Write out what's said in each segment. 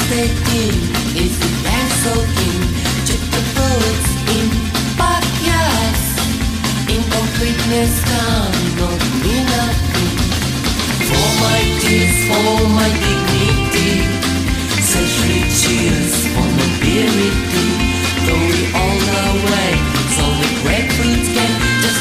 hesitating, is it hand soaking? Check the bullets in backyards. Incompleteness cannot mean nothing. For my tears, for my dignity, century cheers for nobility. Though we all know way, it's only grapefruits can just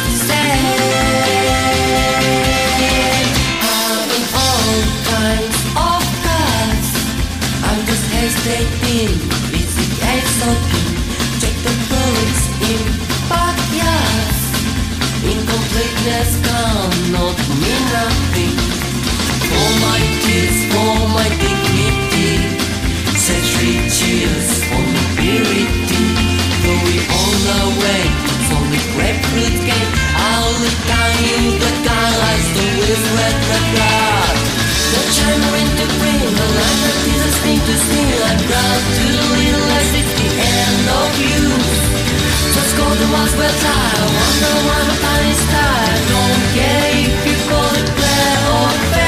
stand. Having all kinds of cars, I'm just hesitating, is it head soaking? Check the bullets in backyards. Incompleteness cannot mean nothing. For my tears, for my dignity, century cheers for nobility. Though we all know way, it's only grapefruit game. I'll look down you, the guy lies the with red blood. The china in the green, the line that is a thing to sing. I'm proud to realize it's the end of you. Just go the ones where try. I wonder why my time is tired. Don't care if you call it fair or fair.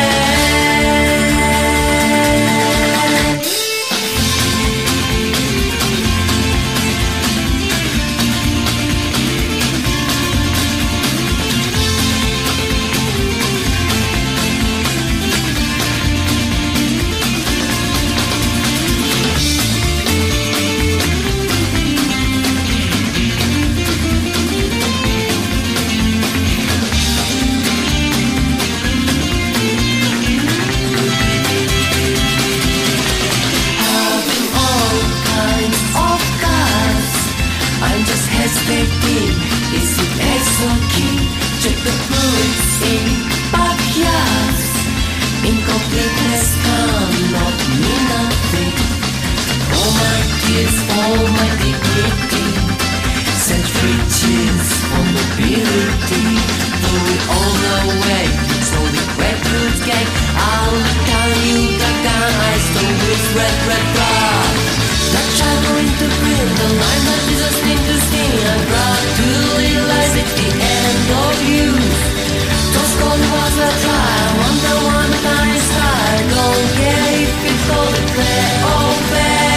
Hesitating, is it hesitating? Check the bullets in backyards. Incompleteness cannot mean nothing. All my tears, all my dignity, century cheers for nobility. Though we all know way, it's only grapefruit cake. I'll tell you that gun I stole with red blood. That child going to bring the line that is a thing to sing. I'm proud to realize it's the end of you. Just call the ones that try. I wonder why my time is high. Don't care if you call it fair or fair.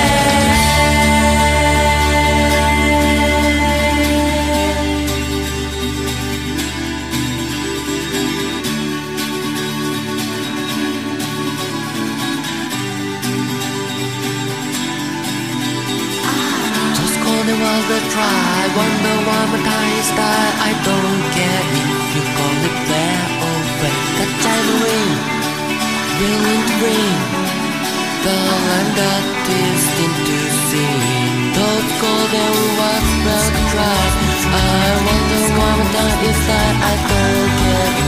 The ones that try, wonder why my time is die. I don't care if you call it fair or fair. That time ring, brilliant ring. The land that is into sing. Those golden ones that try. I wonder why my time is die. I don't care.